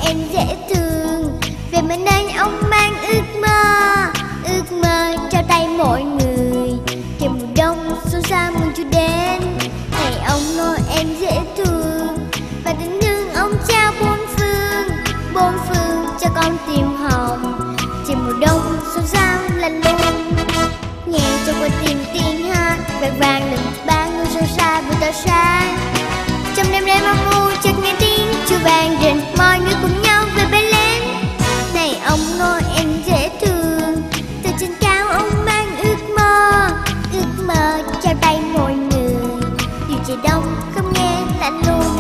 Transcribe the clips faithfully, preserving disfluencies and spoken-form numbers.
em dễ thương. Về bên đây ông mang ước mơ, ước mơ trao tay mọi người. Trời mùa đông xuân xa mừng chưa đến, ngày ông Noel dễ thương. Và tình thương ông trao bốn phương, bốn phương cho con tìm hồng. Trời mùa đông xuân xa lạnh lùng, nghe cho qua tim tiếng hát vang vang lên ba người sâu xa vừa tỏ sáng. Trong đêm đêm âm u chợt nghe tiếng chuông vang rền, mọi người cùng nhau về bên lên. Này ông Noel dễ thương, từ trên cao ông mang ước mơ, ước mơ trao tay mọi người. Dù trời đông không nghe lạnh lùng.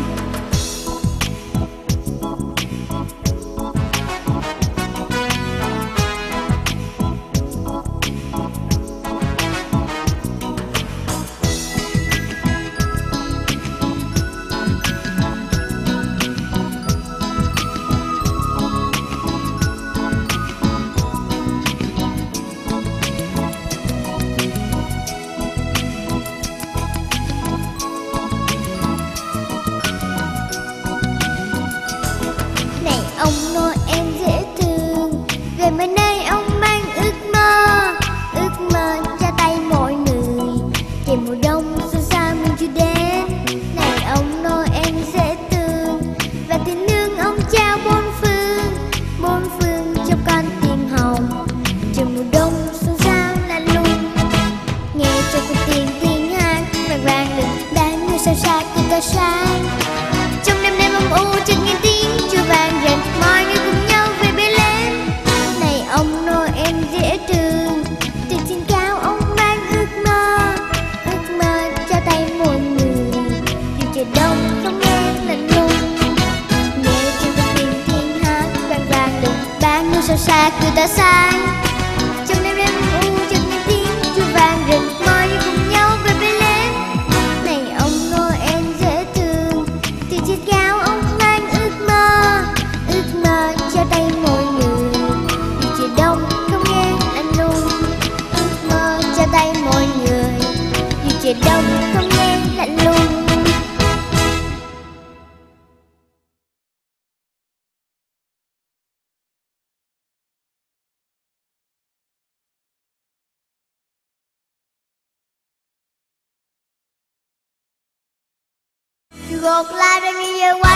Ông Noel dễ thương, về bên đây ông mang ước mơ, ước mơ trao tay mọi người. Trời mùa đông xuân xa mừng chưa đến, này ông Noel dễ thương. Và tình thương ông trao bốn phương, bốn phương cho con tìm hồng. Trời mùa đông xuân xa lạnh lùng, nghe cho con tiếng tiếng hát vang vang lên ba người sao xa cùng tỏa sáng. Trong đêm đêm âm u chợt nghe tiếng chuông vang rền, mọi người cùng nhau về bên lên. Này ông Noel dễ thương, từ trên cao ông mang ước mơ, ước mơ trao tay mọi người. Dù trời đông không nghe lạnh lùng, nghe trên con tim tiếng hát vang vang lên ba người sao xa cười tỏa sáng. Trong đêm đêm âm u chợt nghe tiếng chuông vang rền, mọi người cùng nhau về bên lên. Này ông Noel dễ thương, từ trên cao ông mang ước mơ, ước mơ trao tay mọi người. Dù trời đông không nghe lạnh lùng, ước mơ trao tay mọi người. Dù trời đông không nghe lạnh lùng. Gột lại rồi ngày giờ qua